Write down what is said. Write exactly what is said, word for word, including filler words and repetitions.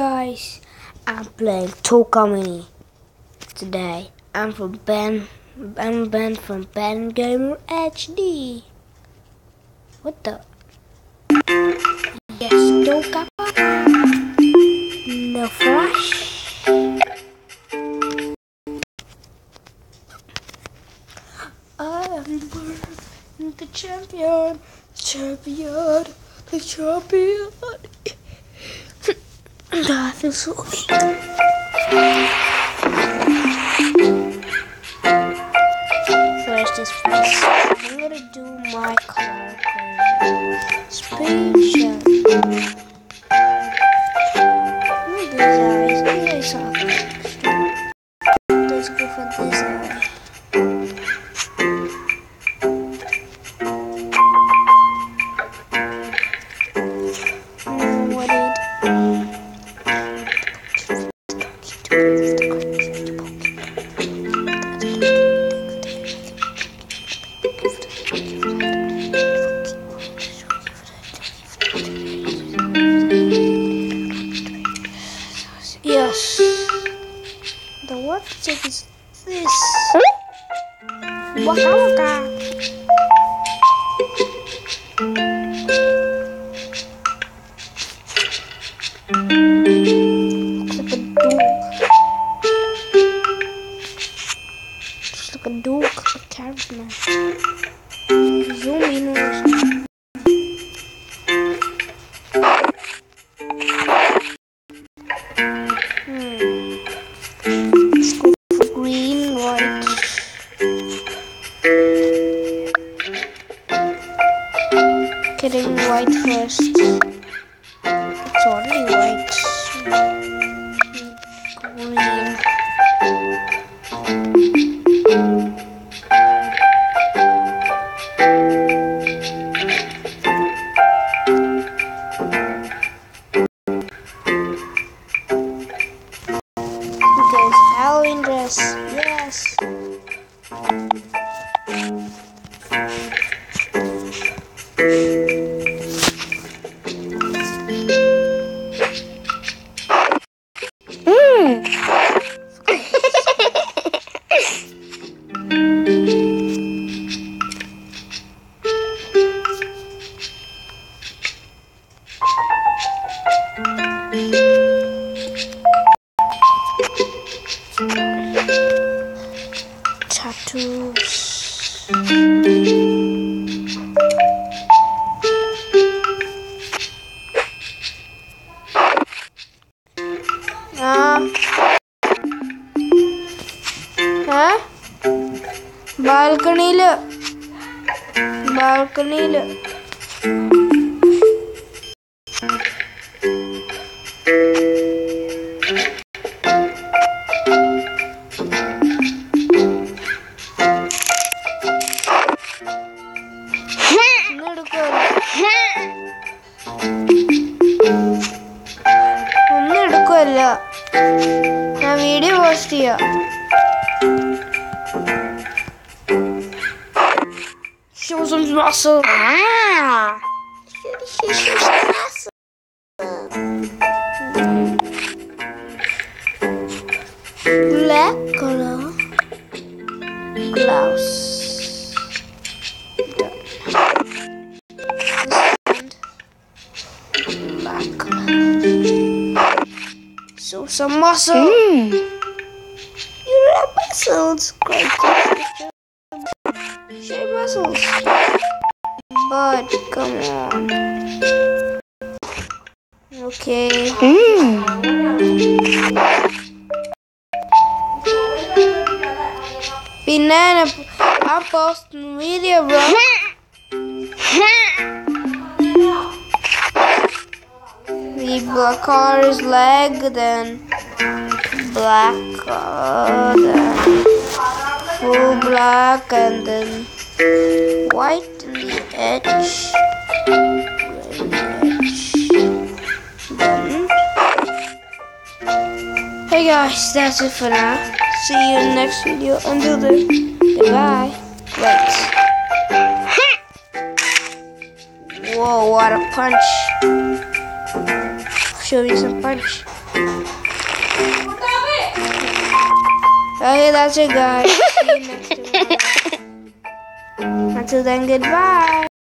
guys, I'm playing Toka Mini today. I'm from Ben. I'm Ben from Ben Gamer H D. What the? Yes, Toka. No flash. I am the champion, champion, the champion. I feel so weak. First is first. I'm gonna do my color speed shot. These eyes, these eyes are extra. Let's go for this eye. No, what it? Yes. The work check is this. Waka waka. Looks like a dog. Looks like a dog. A carrot man. Zoom in. Green, white. Getting white first. It's already white. Green. Because Halloween dress, yes. Mm. Tattoos. Ah. Huh? Balcony le. Balcony le. ഒന്നും എടുക്കുമല്ല ഞാൻ video post ചെയ്യാം Show some muscle. Ah. Show some muscle. Black color. Blouse. Black. Show some muscle. Mm. You have muscles. Great. Show your muscles. But come on. Okay. Mm. Banana. I'm posting video, bro. The black color is leg, then black color, then full black, and then white in the edge, edge. Then, hey guys, that's it for now. See you in the next video. Until then, goodbye. Wait. Whoa, what a punch. Show you some punch. Okay, that's it, guys. See you next tomorrow. Until then, goodbye.